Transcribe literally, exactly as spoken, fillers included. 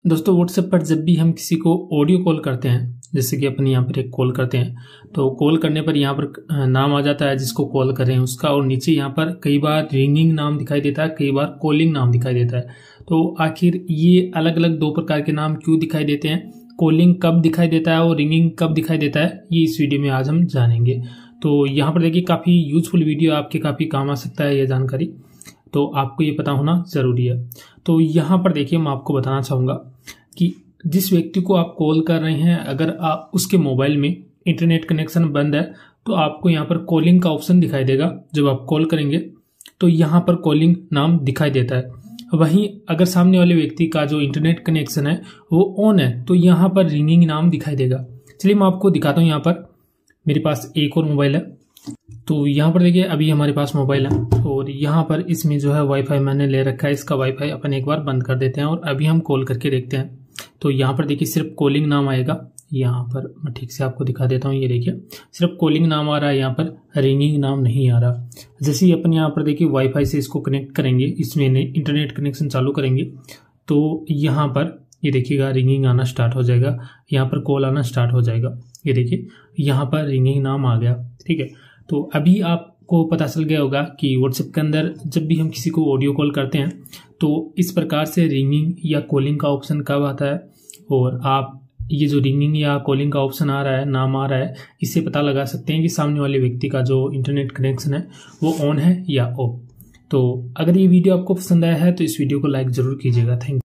दोस्तों व्हाट्सएप पर जब भी हम किसी को ऑडियो कॉल करते हैं, जैसे कि अपने यहाँ पर एक कॉल करते हैं, तो कॉल करने पर यहाँ पर नाम आ जाता है जिसको कॉल कर रहे हैं उसका, और नीचे यहाँ पर कई बार रिंगिंग नाम दिखाई देता है, कई बार कॉलिंग नाम दिखाई देता है। तो आखिर ये अलग अलग दो प्रकार के नाम क्यों दिखाई देते हैं, कॉलिंग कब दिखाई देता है और रिंगिंग कब दिखाई देता है, ये इस वीडियो में आज हम जानेंगे। तो यहाँ पर देखिए काफ़ी यूजफुल वीडियो, आपके काफ़ी काम आ सकता है यह जानकारी, तो आपको ये पता होना ज़रूरी है। तो यहाँ पर देखिए मैं आपको बताना चाहूँगा कि जिस व्यक्ति को आप कॉल कर रहे हैं, अगर आप उसके मोबाइल में इंटरनेट कनेक्शन बंद है तो आपको यहाँ पर कॉलिंग का ऑप्शन दिखाई देगा। जब आप कॉल करेंगे तो यहाँ पर कॉलिंग नाम दिखाई देता है। वहीं अगर सामने वाले व्यक्ति का जो इंटरनेट कनेक्शन है वो ऑन है तो यहाँ पर रिंगिंग नाम दिखाई देगा। चलिए मैं आपको दिखाता हूँ। यहाँ पर मेरे पास एक और मोबाइल है, तो यहाँ पर देखिए अभी हमारे पास मोबाइल है और यहाँ पर इसमें जो है वाईफाई मैंने ले रखा है। इसका वाईफाई अपन एक बार बंद कर देते हैं और अभी हम कॉल करके देखते हैं। तो यहाँ पर देखिए सिर्फ कॉलिंग नाम आएगा। यहाँ पर मैं ठीक से आपको दिखा देता हूँ, ये देखिए सिर्फ कॉलिंग नाम आ रहा है, यहाँ पर रिंगिंग नाम नहीं आ रहा। जैसे ही अपन यहाँ पर देखिए वाईफाई से इसको कनेक्ट करेंगे, इसमें इंटरनेट कनेक्शन चालू करेंगे तो यहाँ पर ये देखिएगा रिंगिंग आना स्टार्ट हो जाएगा, यहाँ पर कॉल आना स्टार्ट हो जाएगा। ये देखिए यहाँ पर रिंगिंग नाम आ गया, ठीक है। तो अभी आपको पता चल गया होगा कि व्हाट्सएप के अंदर जब भी हम किसी को ऑडियो कॉल करते हैं तो इस प्रकार से रिंगिंग या कॉलिंग का ऑप्शन कब आता है, और आप ये जो रिंगिंग या कॉलिंग का ऑप्शन आ रहा है, नाम आ रहा है, इससे पता लगा सकते हैं कि सामने वाले व्यक्ति का जो इंटरनेट कनेक्शन है वो ऑन है या ऑफ। तो अगर ये वीडियो आपको पसंद आया है तो इस वीडियो को लाइक जरूर कीजिएगा। Thank you.